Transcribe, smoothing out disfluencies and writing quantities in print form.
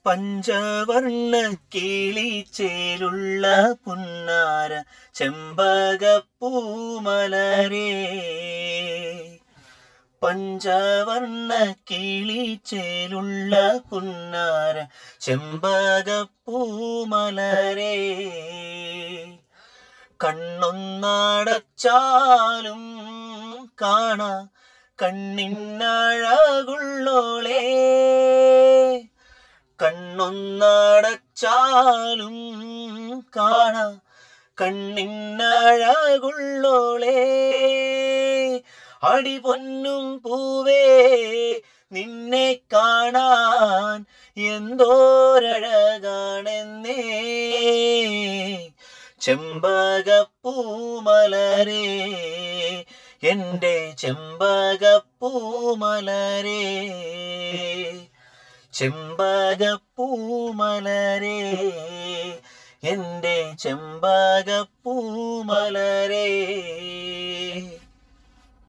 പഞ്ചവർണ്ണ കിളിച്ചേലുള്ള പുന്നാര ചെമ്പകപ്പൂമലരേ പഞ്ചവർണ്ണ കിളിച്ചേലുള്ള പുന്നാര ചെമ്പകപ്പൂമലരേ കണ്ണൊന്നടച്ചാലും കാണാ കണ്ണിനഴകുള്ളോളേ കണ്ണൊന്നടച്ചാലും കാണാ കണ്ണിനഴകുള്ളോളേ അടിപൊന്നും പൂവേ നിന്നെ കാണാൻ എന്തോരഴകാണെന്നേ ചെമ്പകപ്പൂമലരേ എൻ്റെ ചെമ്പകപ്പൂമലരേ ചെമ്പകപ്പൂമലരേ എൻ്റെ ചെമ്പകപ്പൂമലരേ